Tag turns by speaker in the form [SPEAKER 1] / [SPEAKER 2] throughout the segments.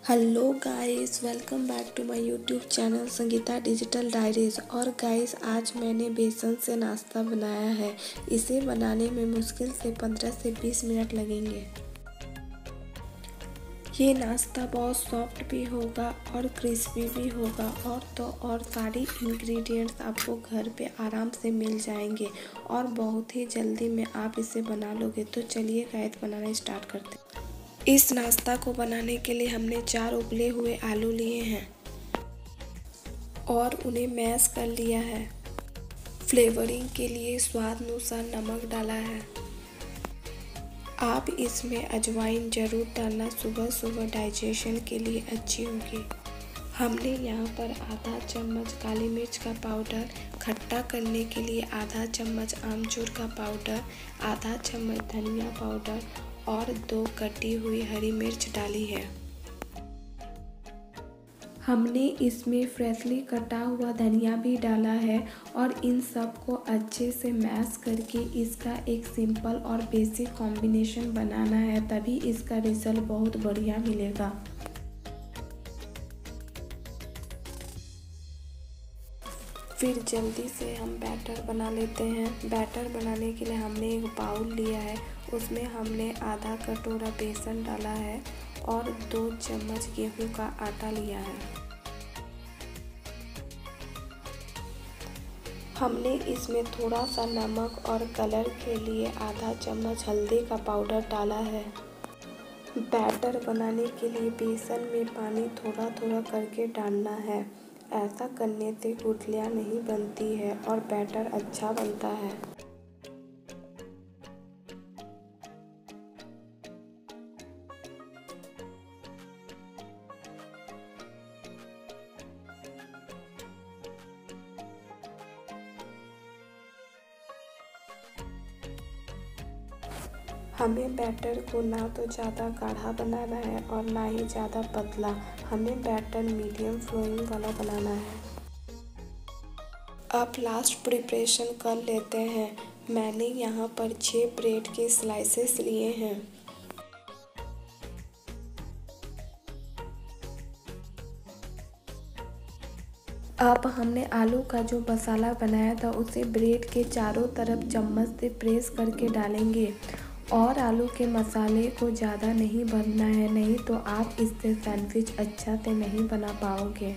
[SPEAKER 1] Hello guys, welcome back to my YouTube channel Sangeeta digital diaries. और guys, आज मैंने बेसन से नाश्ता बनाया है। इसे बनाने में मुश्किल से 15 से 20 मिनट लगेंगे। ये नाश्ता बहुत सॉफ्ट भी होगा और क्रिस्पी भी होगा। और सारी इंग्रेडिएंट्स आपको घर पे आराम से मिल जाएंगे और बहुत ही जल्दी में आप इसे बना लोगे। तो चलिए गाइस, बनाना स्टार्ट करते हैं। इस नाश्ता को बनाने के लिए हमने 4 उबले हुए आलू लिए हैं और उन्हें मैश कर लिया है। फ्लेवरिंग के लिए स्वाद अनुसार नमक डाला है। आप इसमें अजवाइन ज़रूर डालना, सुबह सुबह डाइजेशन के लिए अच्छी होगी। हमने यहाँ पर आधा चम्मच काली मिर्च का पाउडर, खट्टा करने के लिए आधा चम्मच आमचूर का पाउडर, आधा चम्मच धनिया पाउडर और 2 कटी हुई हरी मिर्च डाली है। हमने इसमें फ्रेशली कटा हुआ धनिया भी डाला है और इन सब को अच्छे से मैश करके इसका एक सिंपल और बेसिक कॉम्बिनेशन बनाना है, तभी इसका रिजल्ट बहुत बढ़िया मिलेगा। फिर जल्दी से हम बैटर बना लेते हैं। बैटर बनाने के लिए हमने एक बाउल लिया है, उसमें हमने आधा कटोरा बेसन डाला है और 2 चम्मच गेहूं का आटा लिया है। हमने इसमें थोड़ा सा नमक और कलर के लिए आधा चम्मच हल्दी का पाउडर डाला है। बैटर बनाने के लिए बेसन में पानी थोड़ा थोड़ा करके डालना है। ऐसा करने से गुठलियाँ नहीं बनती है और बैटर अच्छा बनता है। हमें बैटर को ना तो ज़्यादा गाढ़ा बनाना है और ना ही ज़्यादा पतला। हमें बैटर मीडियम फ्लोइंग वाला बनाना है। अब लास्ट प्रिपरेशन कर लेते हैं। मैंने यहाँ पर 6 ब्रेड के स्लाइसेस लिए हैं। अब हमने आलू का जो मसाला बनाया था उसे ब्रेड के चारों तरफ चम्मच से प्रेस करके डालेंगे। और आलू के मसाले को ज़्यादा नहीं भरना है, नहीं तो आप इससे सैंडविच अच्छा से नहीं बना पाओगे।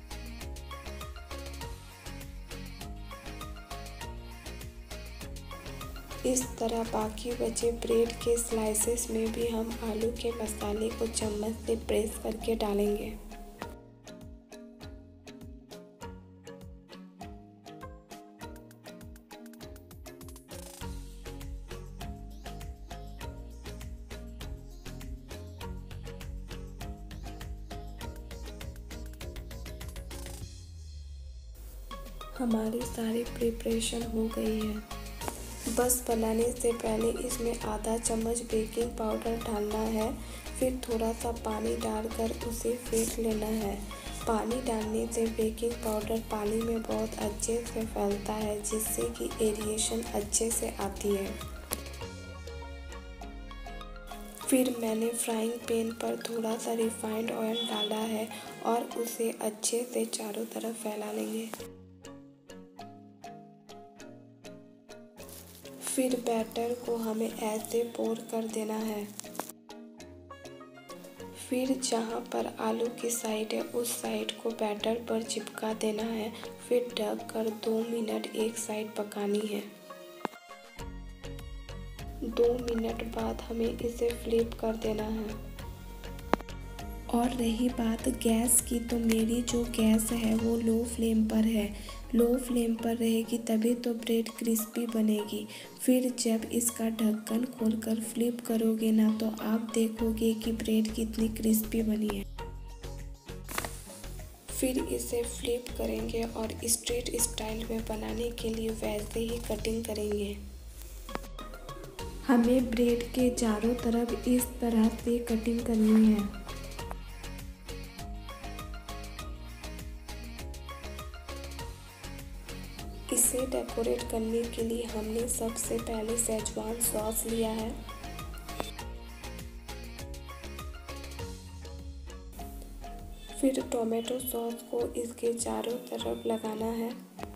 [SPEAKER 1] इस तरह बाकी बचे ब्रेड के स्लाइसेस में भी हम आलू के मसाले को चम्मच से प्रेस करके डालेंगे। हमारी सारी प्रिपरेशन हो गई है। बस बनाने से पहले इसमें आधा चम्मच बेकिंग पाउडर डालना है। फिर थोड़ा सा पानी डालकर उसे फेंट लेना है। पानी डालने से बेकिंग पाउडर पानी में बहुत अच्छे से फैलता है, जिससे कि एरिएशन अच्छे से आती है। फिर मैंने फ्राइंग पैन पर थोड़ा सा रिफाइंड ऑयल डाला है और उसे अच्छे से चारों तरफ फैला लेंगे। फिर बैटर को हमें ऐसे पोर कर देना है। फिर जहाँ पर आलू की साइड है उस साइड को बैटर पर चिपका देना है। फिर ढक कर 2 मिनट एक साइड पकानी है। 2 मिनट बाद हमें इसे फ्लिप कर देना है। और रही बात गैस की, तो मेरी जो गैस है वो लो फ्लेम पर है। लो फ्लेम पर रहेगी तभी तो ब्रेड क्रिस्पी बनेगी। फिर जब इसका ढक्कन खोलकर फ्लिप करोगे ना, तो आप देखोगे कि ब्रेड कितनी क्रिस्पी बनी है। फिर इसे फ्लिप करेंगे और स्ट्रेट स्टाइल में बनाने के लिए वैसे ही कटिंग करेंगे। हमें ब्रेड के चारों तरफ इस तरह से कटिंग करनी है। इसे डेकोरेट करने के लिए हमने सबसे पहले शेजवान सॉस लिया है। फिर टोमेटो सॉस को इसके चारों तरफ लगाना है।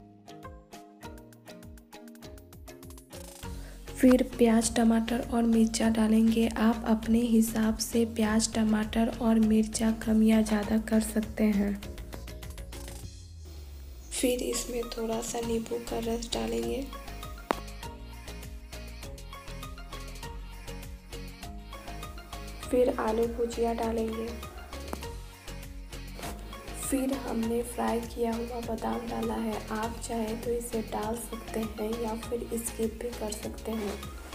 [SPEAKER 1] फिर प्याज, टमाटर और मिर्चा डालेंगे। आप अपने हिसाब से प्याज, टमाटर और मिर्चा कम या ज़्यादा कर सकते हैं। फिर इसमें थोड़ा सा नींबू का रस डालेंगे। फिर आलू भुजिया डालेंगे। फिर हमने फ्राई किया हुआ बादाम डाला है। आप चाहे तो इसे डाल सकते हैं या फिर स्किप भी कर सकते हैं।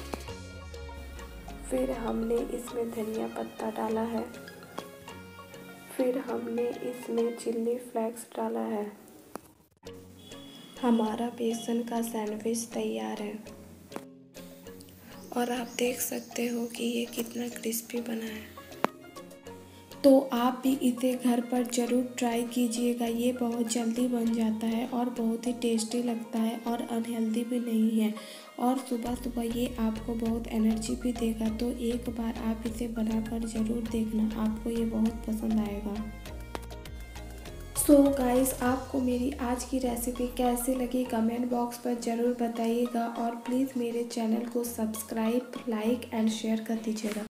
[SPEAKER 1] फिर हमने इसमें धनिया पत्ता डाला है। फिर हमने इसमें चिल्ली फ्लेक्स डाला है। हमारा बेसन का सैंडविच तैयार है और आप देख सकते हो कि ये कितना क्रिस्पी बना है। तो आप भी इसे घर पर ज़रूर ट्राई कीजिएगा। ये बहुत जल्दी बन जाता है और बहुत ही टेस्टी लगता है और अनहेल्दी भी नहीं है, और सुबह सुबह ये आपको बहुत एनर्जी भी देगा। तो एक बार आप इसे बनाकर ज़रूर देखना, आपको ये बहुत पसंद आएगा। सो गाइस, आपको मेरी आज की रेसिपी कैसी लगी कमेंट बॉक्स पर ज़रूर बताइएगा, और प्लीज़ मेरे चैनल को सब्सक्राइब, लाइक एंड शेयर कर दीजिएगा।